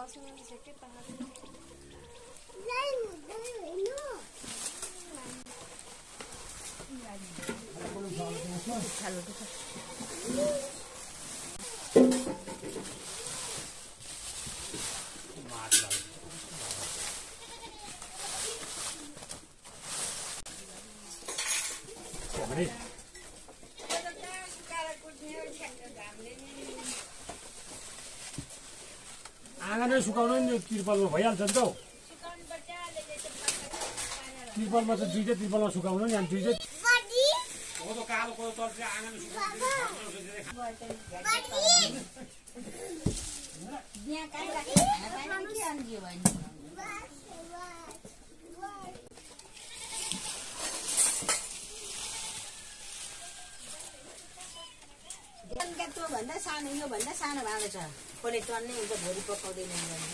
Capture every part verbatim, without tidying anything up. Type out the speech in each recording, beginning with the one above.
आँगन सुकाउनु नि तिरपलमा भइहाल्छ नि त हौ तिरपलमा त दुईटै तिरपलमा सुकाउनु नि अनि दुईटै कालो कोदो तल आँगन भन्दा सानो यो भन्दा सानो भएको छ कसले टन्नै हुन्छ भोलि पकाउँदैन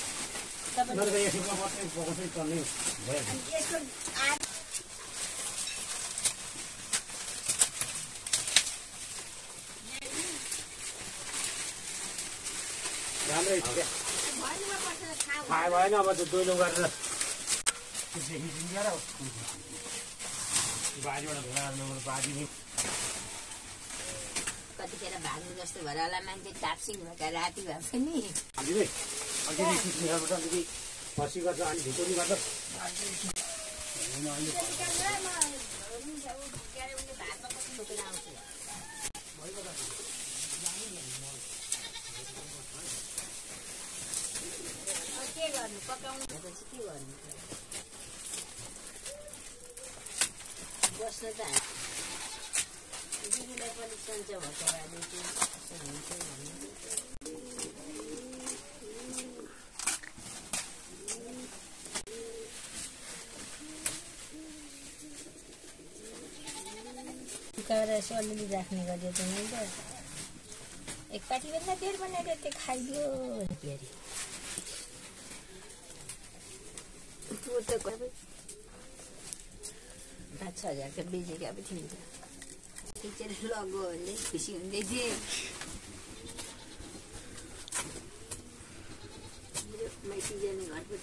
राम्रै छ क्या थाहा भएन अब त्यो दोइलो गरेर देखिदिन्छ र बाजीबाट धुँडा बाजी नि कतिखेर भाग्नु जस्तो भएर होला मान्छे टाप्सिङ भएका राति भए पनि खसी गर्छ अनि ढिकोनी गर्छ के गर्नु पकाउनु भनेपछि के गर्नु बस्न त दिदीलाई पनि सन्चो भएको राजनीति हुन्छ भन्नु सुकाएर यसो अलिअलि राख्ने गरिदियो त मैले त एकपाटी भन्दा डेढ बनाएर त्यो खाइदियो के अरे पाँच छ हजारको बेचेका पो थियो नि त खिचेर लगो भने खुसी हुँदै थिएँ माइती जाने घरबाट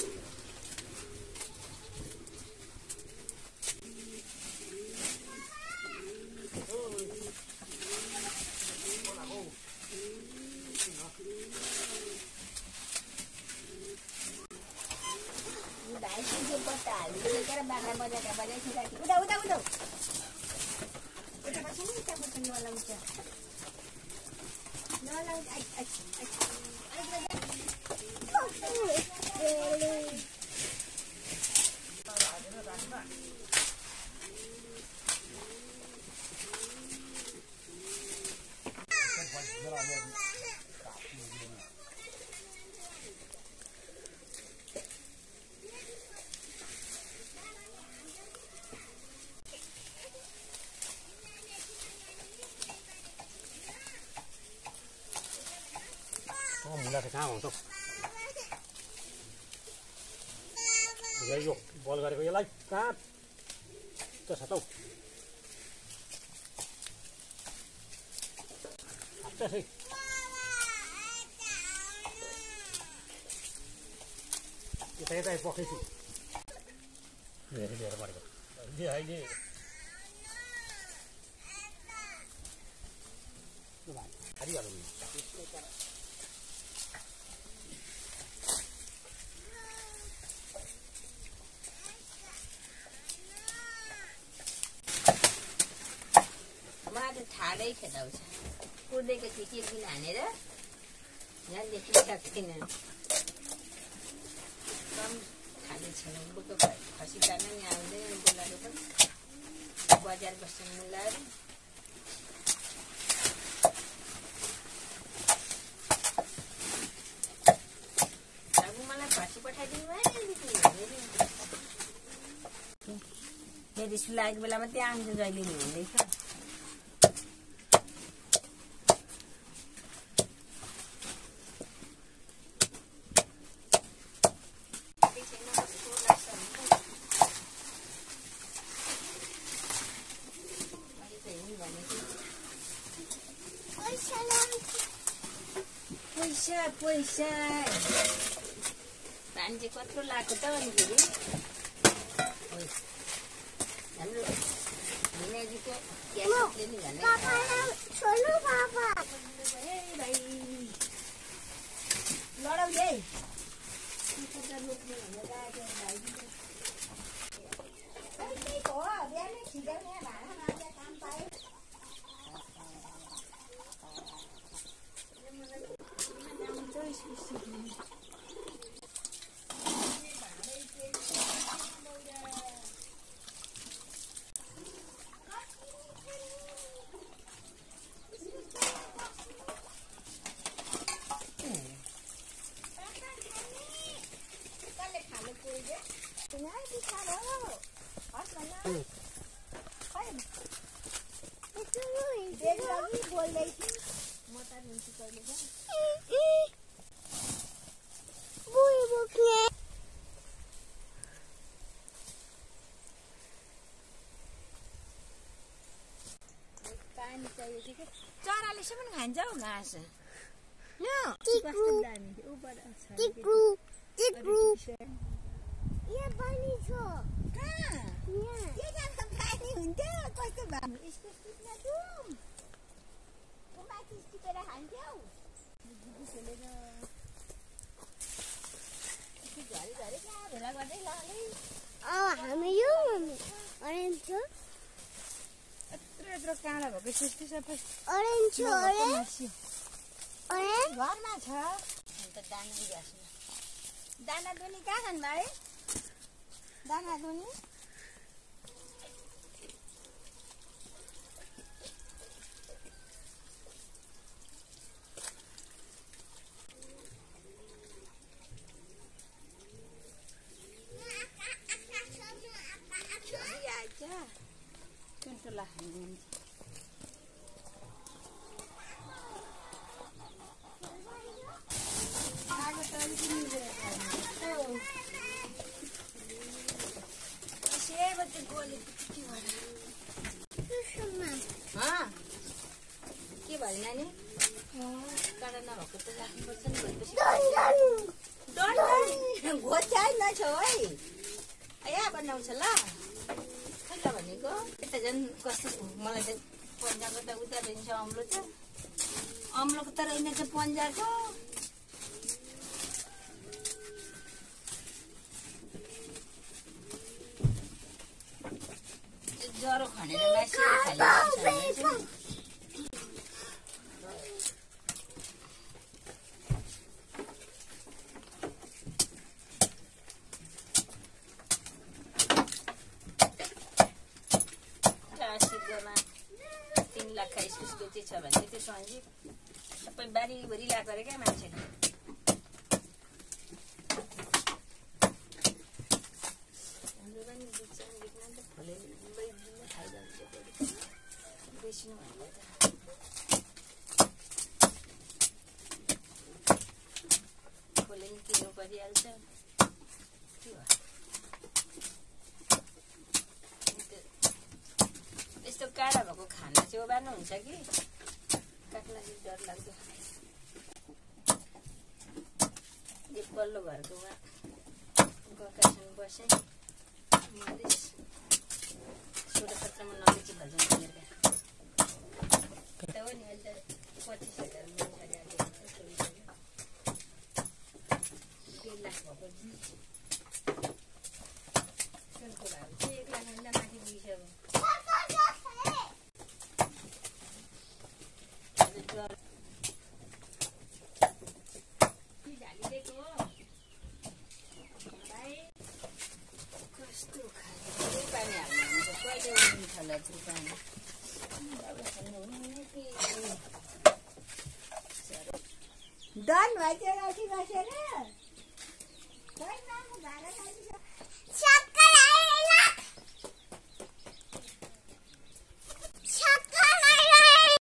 बट्टा हालिदिएर बाख्रा बजाएका बजाएपछि राखी उता उता उता उता पर्छ नि उता पर्छ नलाउँछ नलाउँछ मुला त कहाँ हुन्छ यो बल गरेको यसलाई कहाँ छ त हौ यता यता पक्रेछु धेरै धेरै परेको अहिले हारिहाल्नु ठाडै खेदाउँछ कुर्देको थिएँ के दिन हानेर यहाँ लेख्न सक्दिनँ कम खाने छैन बुको खसी जान नि आउँदैन बोलाएर पनि बजार बस्नु मिलाएर अब मलाई खसी पठाइदिनु भयो यदि स्कुल लागेको बेलामा त्यहाँ आउँछु जहिले नि हुँदैछ पैसा पैसा पानी चाहिँ कत्रो लाग्यो त अनिखेरि हाम्रो भिनाजीको क्यासेटले नि भने छोड्नु बाबा ए भाइ लडाउले चराले पनि खान्छ हौ घाँस हामी यो अरेन्ज यत्रो काँडा भएको सृष्टि सबै अरेन्ज घरमा छ अन्त दाना दिइहाल्छु दाना दुनी कहाँ खानु भाइ दाना दुनी Contohlah ini. Aku tahu ini berapa. Siapa tu golek kecil? Sama. हाँ के भयो नानी काँडा नभएको त राख्नुपर्छ नि भनेपछि डन घोचाइ नछौ है यहाँ बनाउँछ ल खै त भनेको यता झन् कस्तो मलाई त पन्जाको त उता रहन्छ अम्लो त अम्लोको त रहेन चाहिँ पन्जाको ज्वरो खनेर मासु खाइन्छ तीन लाख का इस्कुस बेचे छ भने त्यो सन्जी सबै बारीभरि ल्याएको अरे क्या मान्छेले हाम्रो पनि बिचमा बिचमा त फले दिन खाइजान्छ बेच्नु भन्दा त फले नि किन्नु परिहाल्छ के हो यस्तो काँडा भएको खाना चाहिँ ओबार्नु हुन्छ कि काट्न चाहिँ डर लाग्छ यो पल्लो घरको उहाँ गकासँग बसेँ मैले सोह्र सत्रमा नबेची भन्छ मेरो हो नि अहिले त पच्चिस हजार डेढ लाख भएको कुराहरू चाहिँ एक लाखभन्दा माथि पुगिसक्यो डन भइसक्यो राखी बसेर